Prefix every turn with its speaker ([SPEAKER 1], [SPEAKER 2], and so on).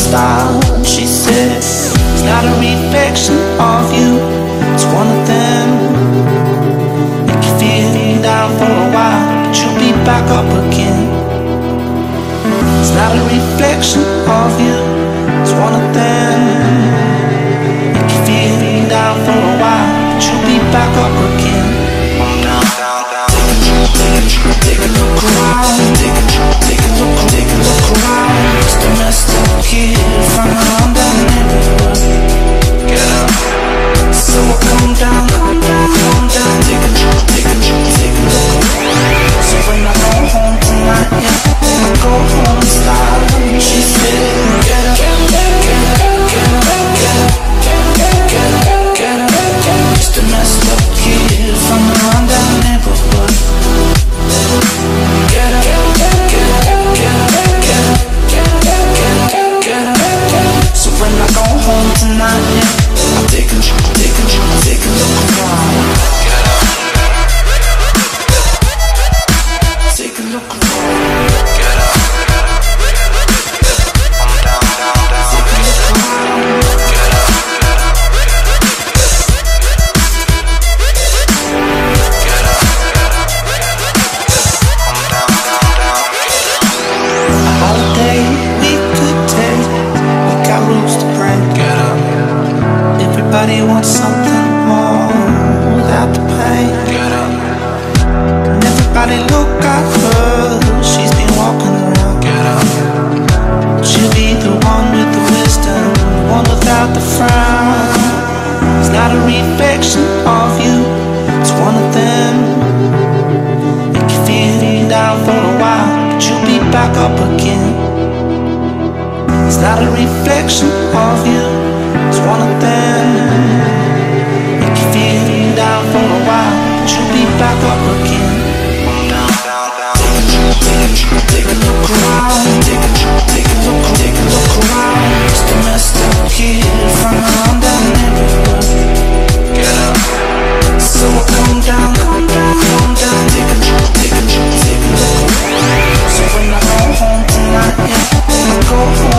[SPEAKER 1] style. She said, it's not a reflection of you, it's one of them. Make you feel down for a while, but you'll be back up again. It's not a reflection of you, it's one of them. Make you feel down for a while, but you'll be back up again. Down, down, down. Take a look around. Take a look around. Just a messed up kid from around that neighborhood. Get up. So I come down. Take a look around. So when I go home tonight, yeah, I go home in style. She said, get up, get up, get up, get up, get up, get up, get up. Just a messed up kid from around that neighborhood. Get up, get up, get up, get up, get up, get up, get up. So when I go home tonight, yeah, I'll take a look around. Get up, take a look around. Get up, I'm down, down, down. Take a look around. Get up, get up, I'm down, down, down. A holiday we could take, we got rules to break. Get up. Everybody wants something more without the pain. Get up. And everybody look at her, she's been walking around. Get up. She'll be the one with the wisdom, the one without the frown. It's not a reflection of you, it's one of them. Make you feel down for a while, but you'll be back up again. It's not a reflection of you, it's one of them. Make you feel down for a while, but you'll be back up again. Down, down, down. Take a look around. Take a look around. Just a messed up kid from around that neighborhood. Get up. So I come down. Take a look around. So when I go home tonight, yeah, I go home.